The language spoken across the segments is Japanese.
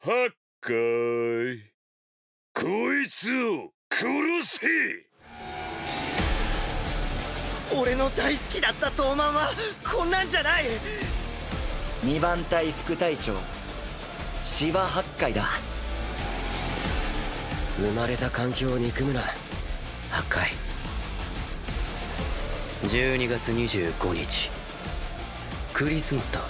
はっかい。こいつを殺せ。 俺の大好きだった東卍はこんなんじゃない。 2番隊副隊長芝八海だ。 生まれた環境を憎むな八海。12月25日クリスマスだ。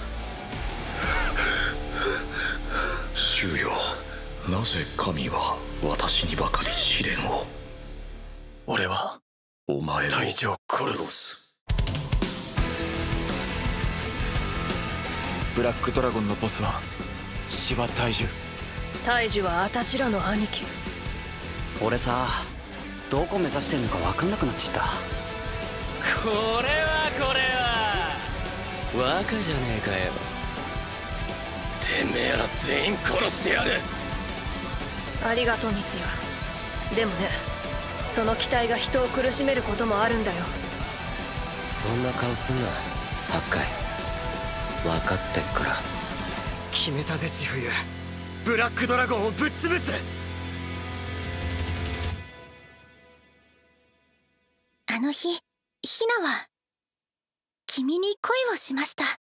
主よ、なぜ神は私にばかり試練を。 俺はお前を大事を殺す。 殺す。 ブラックドラゴンのボスは芝大樹。 大樹はあたしらの兄貴。 俺さ、どこ目指してんのか分かんなくなっちゃった。 これは若じゃねえかよ。 てめえら全員殺してやる。 ありがとう三ツ矢。でもね、その期待が人を苦しめることもあるんだよ。 そんな顔すんな八海。分かってっから。 決めたぜ千冬。ブラックドラゴンをぶっ潰す。 あの日ヒナは君に恋をしました。